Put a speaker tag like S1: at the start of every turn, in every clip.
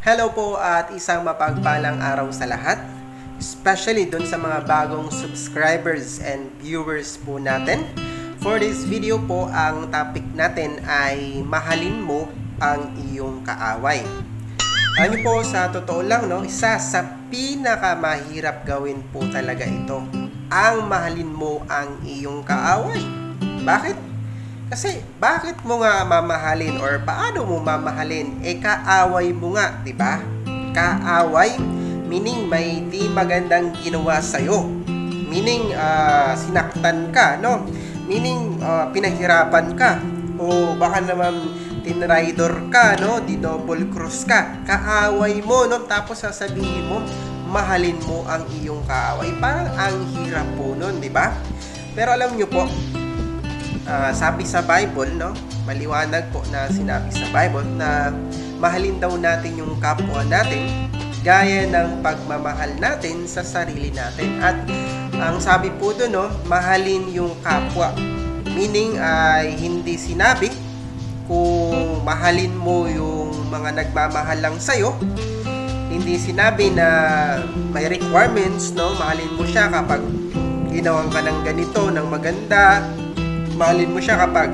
S1: Hello po at isang mapagpalang araw sa lahat. Especially dun sa mga bagong subscribers and viewers po natin. For this video po, ang topic natin ay mahalin mo ang iyong kaaway. Alam niyo po, sa totoo lang, no, isa sa pinakamahirap gawin po talaga ito. Ang mahalin mo ang iyong kaaway. Bakit? Kasi bakit mo nga mamahalin or paano mo mamahalin? Kaaway mo nga, 'di ba? Kaaway meaning may di magandang ginawa sa iyo. Meaning sinaktan ka, no? Meaning pinahirapan ka o baka naman tinraidor ka, no? Di double cross ka. Kaaway mo, no? Tapos sasabihin mo mahalin mo ang iyong kaaway. Parang ang hirap po nun, 'di ba? Pero alam niyo po, sabi sa Bible, no? Maliwanag po na sinabi sa Bible na mahalin daw natin yung kapwa natin gaya ng pagmamahal natin sa sarili natin. At ang sabi po doon, no, mahalin yung kapwa. Meaning ay hindi sinabi kung mahalin mo yung mga nagmamahal lang sa'yo. Hindi sinabi na may requirements, no? Mahalin mo siya kapag ginawan ka ng ganito, ng maganda. Mahalin mo siya kapag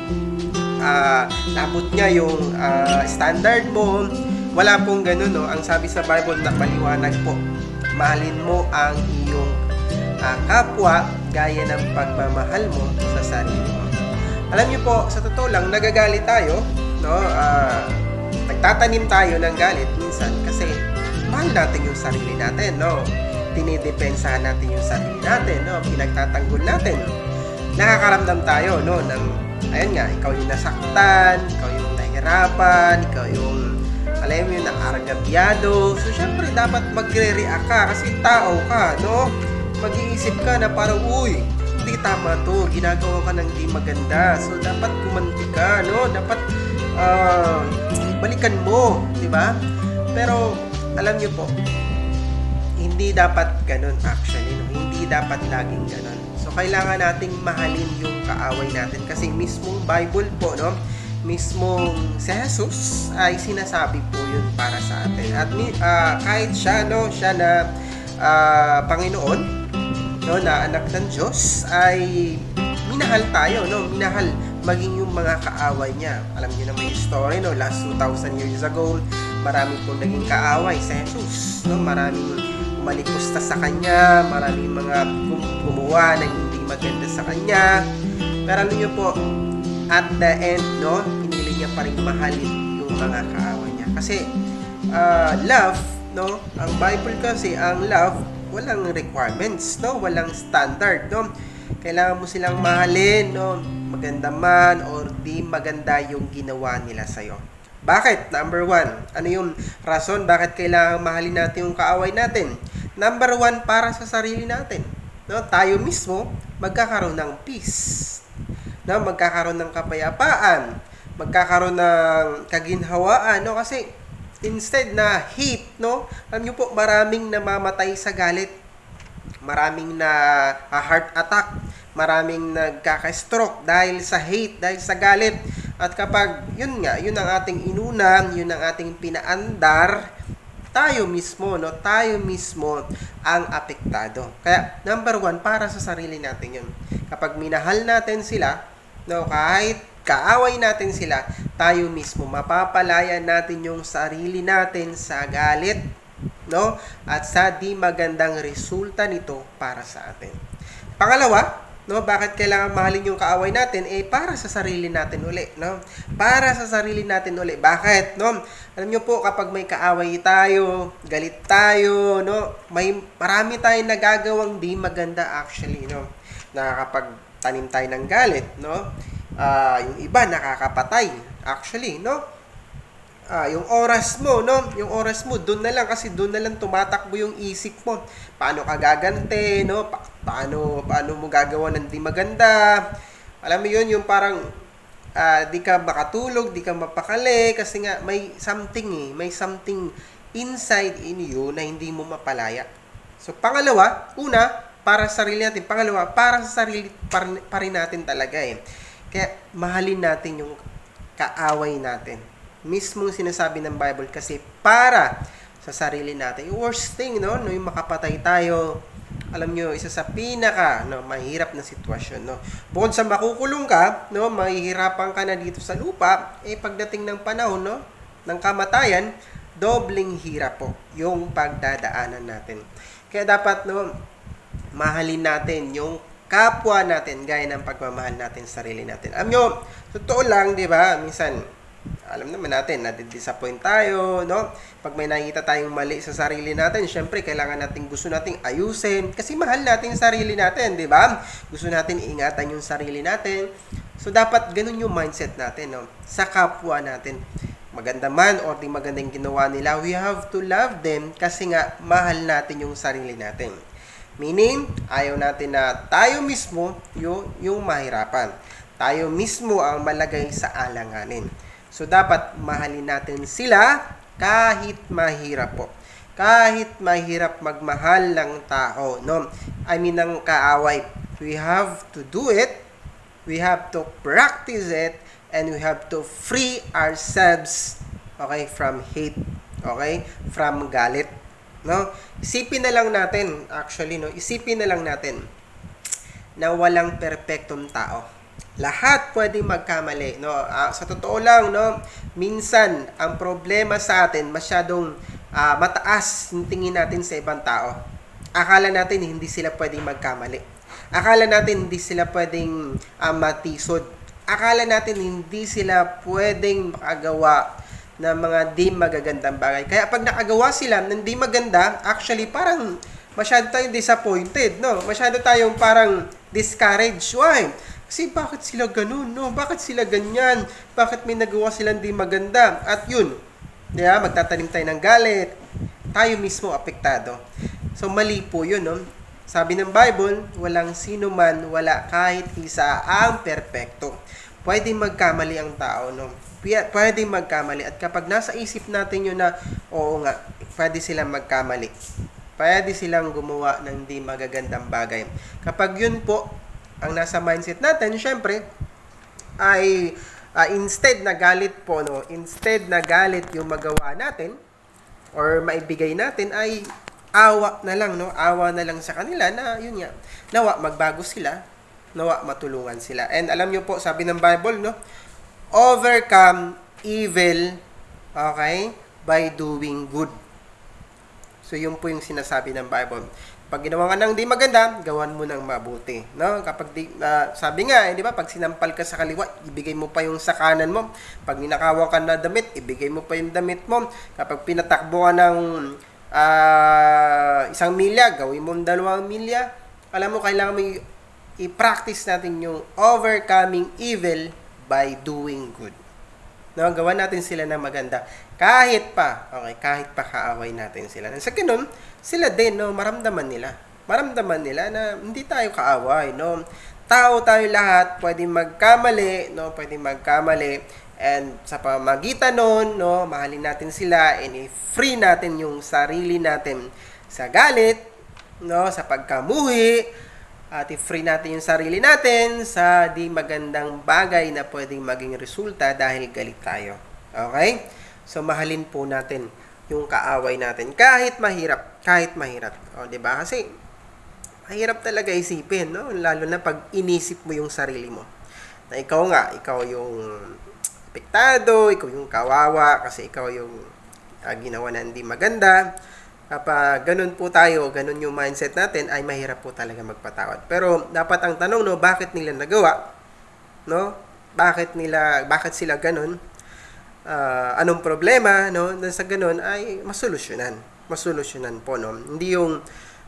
S1: naabot niya yung standard mo. Wala pong ganun, no? Ang sabi sa Bible na maliwanag po, mahalin mo ang iyong kapwa gaya ng pagmamahal mo sa sarili mo. Alam niyo po, sa totoo lang, nagagalit tayo, no? Nagtatanim tayo ng galit minsan kasi mahal natin yung sarili natin, no? Dinidepensahan natin yung sarili natin, no? Pinagtatanggol natin. Nakakaramdam tayo, no, ng, ayun nga, ikaw yung nasaktan, ikaw yung nahihirapan, ikaw yung, alam mo yung nakaragabyado. So, syempre, dapat magre-react ka kasi tao ka, no? Mag-iisip ka na parang, uy, hindi tama to, ginagawa ka ng di maganda. So, dapat kumanti ka, no? Dapat, balikan mo, di ba? Pero, alam niyo po, hindi dapat ganun actually, no? Hindi dapat laging ganun. So, kailangan nating mahalin yung kaaway natin kasi mismong Bible po, no? Mismong si Jesus ay sinasabi po yun para sa atin. At kahit siya, no? Siya na Panginoon, no? Na anak ng Diyos, ay minahal tayo, no? Minahal maging yung mga kaaway niya. Alam niyo na may story, no? Last 2,000 years ago, marami pong naging kaaway si Jesus, no? Maraming malikusta sa kanya, maraming mga gumawa ng hindi maganda sa kanya. Pero alam niyo po, at the end, no, pinili niya pa rin mahalin yung mga kaaway niya. Kasi, love, no, ang Bible kasi, ang love, walang requirements, no, walang standard, no. Kailangan mo silang mahalin, no, maganda man or di maganda yung ginawa nila sa'yo. Bakit? Number 1, ano yung rason bakit kailangan mahalin natin yung kaaway natin? Number 1, para sa sarili natin. No? Tayo mismo, magkakaroon ng peace. No? Magkakaroon ng kapayapaan. Magkakaroon ng kaginhawaan. No? Kasi, instead na hate, no? Alam niyo po, maraming namamatay sa galit. Maraming na heart attack. Maraming nagkaka-stroke dahil sa hate, dahil sa galit. At kapag, yun nga, yun ang ating inunan, yun ang ating pinaandar, tayo mismo, no? Tayo mismo ang apektado. Kaya, number 1, para sa sarili natin yun. Kapag minahal natin sila, no? Kahit kaaway natin sila, tayo mismo, mapapalaya natin yung sarili natin sa galit, no? At sa di magandang resulta nito para sa atin. Pangalawa, no, bakit kailangan mahalin yung kaaway natin? Para sa sarili natin uli, no? Para sa sarili natin uli. Bakit, no? Alam niyo po, kapag may kaaway tayo, galit tayo, no? Marami tayong nagagawang di maganda actually, no? Nakakapagtanim tayo ng galit, no? Yung iba nakakapatay actually, no? Yung oras mo, no? Yung oras mo, doon na lang kasi doon na lang tumatakbo yung isip mo. Paano ka gagante, no? Paano mo gagawa ng di maganda? Alam mo yun, yung parang di ka makatulog, di ka mapakali kasi nga may something inside in you na hindi mo mapalaya. So, pangalawa, una, para sa sarili natin. Pangalawa, para sa sarili pa rin natin talaga eh. Kaya, mahalin natin yung kaaway natin. Mismong sinasabi ng Bible kasi para sa sarili natin. Yung worst thing, no? No, yung makapatay tayo, alam nyo, isa sa pinaka, no, mahirap na sitwasyon, no? Bukod sa makukulong ka, no, mahihirapan ka na dito sa lupa, pagdating ng panahon, no, ng kamatayan, dobling hirap po yung pagdadaanan natin. Kaya dapat, no, mahalin natin yung kapwa natin gaya ng pagmamahal natin sa sarili natin. Alam nyo, totoo lang, di ba? Minsan, alam naman natin, nadidisappoint tayo, no? Pag may nakita tayong mali sa sarili natin, syempre, kailangan natin, gusto nating ayusin. Kasi mahal natin yung sarili natin, di ba? Gusto natin iingatan yung sarili natin. So, dapat ganun yung mindset natin, no? Sa kapwa natin. Maganda man or di magandang ginawa nila, we have to love them kasi nga, mahal natin yung sarili natin. Meaning, ayaw natin na tayo mismo yung mahirapan. Tayo mismo ang malagay sa alanganin. So, dapat mahalin natin sila kahit mahirap po. Kahit mahirap magmahal ng tao, no? I mean, ng kaaway. We have to do it. We have to practice it. And we have to free ourselves, okay, from hate. Okay? From galit. No? Isipin na lang natin, actually, no? Isipin na lang natin na walang perpektong tao. Lahat pwedeng magkamali, no? Sa totoo lang, no? Minsan, ang problema sa atin, masyadong mataas yung tingin natin sa ibang tao. Akala natin hindi sila pwedeng magkamali. Akala natin hindi sila pwedeng matisod. Akala natin hindi sila pwedeng makagawa ng mga di magagandang bagay. Kaya pag nakagawa sila ng di maganda, actually parang masyado tayong disappointed, no? Masyado tayong parang discouraged. Why? Kasi bakit sila ganun, no? Bakit sila ganyan? Bakit may nagawa silang di maganda? At yun, diba? Magtatanim tayo ng galit. Tayo mismo apektado. So mali po yun, no? Sabi ng Bible, walang sino man, wala kahit isa ang perpekto. Pwede magkamali ang tao, no? Pwede magkamali. At kapag nasa isip natin yun na, oo nga, pwede silang magkamali. Pwede silang gumawa ng di magagandang bagay. Kapag yun po, ang nasa mindset natin, syempre, ay instead na galit po, no? Instead na galit yung magawa natin, or maibigay natin, ay awa na lang, no? Awa na lang sa kanila na, yun nga, nawa magbago sila, nawa matulungan sila. And alam nyo po, sabi ng Bible, no? Overcome evil, okay, by doing good. So, yun po yung sinasabi ng Bible. Pag ginawa ka ng di maganda, gawan mo ng mabuti. No? Kapag sabi nga, di ba, pag sinampal ka sa kaliwa, ibigay mo pa yung sa kanan mo. Pag ninakawan ka na damit, ibigay mo pa yung damit mo. Kapag pinatakbo ka ng 1 milya, gawin mo 2 milya. Alam mo, kailangan mo i-practice natin yung overcoming evil by doing good. No, gawan natin sila ng maganda. Kahit pa kaaway natin sila. Sa ganun, sila din, no, maramdaman nila na hindi tayo kaaway, no. Tao tayo lahat, pwedeng magkamali, no, and sa pamagitan nun, no, mahalin natin sila and i-free natin yung sarili natin sa galit, no, sa pagkamuhi, at i-free natin yung sarili natin sa di magandang bagay na pwedeng maging resulta dahil galit tayo. Okay? So, mahalin po natin yung kaaway natin. Kahit mahirap. O, diba? Kasi, mahirap talaga isipin, no? Lalo na pag inisip mo yung sarili mo. Na ikaw yung apektado, ikaw yung kawawa, kasi ikaw yung ginawa na hindi maganda. Kapag ganun po tayo, ganun yung mindset natin, ay mahirap po talaga magpatawad. Pero dapat ang tanong, no, bakit nila nagawa? No? Bakit sila ganun? Anong problema, no? Sa ganun ay masolusyonan po, no? Hindi yung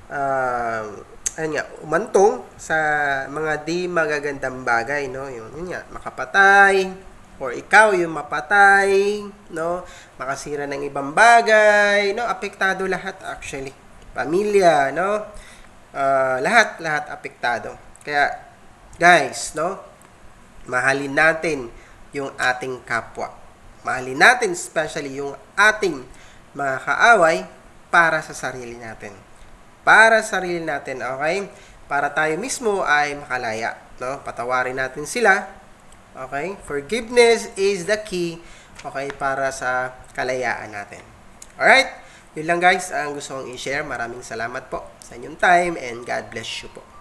S1: umantong sa mga di magagandang bagay, no? Yun nga, makapatay, or ikaw yung mapatay, no? Makasira ng ibang bagay, no? Apektado lahat actually. Pamilya, no? Lahat apektado. Kaya, guys, no? Mahalin natin yung ating kapwa. Mahalin natin especially yung ating mga kaaway para sa sarili natin. Para sa sarili natin, okay? Para tayo mismo ay makalaya, no? Patawarin natin sila. Okay? Forgiveness is the key Okay, para sa kalayaan natin. Alright? Yun lang guys ang gusto kong i-share. Maraming salamat po sa inyong time and God bless you po.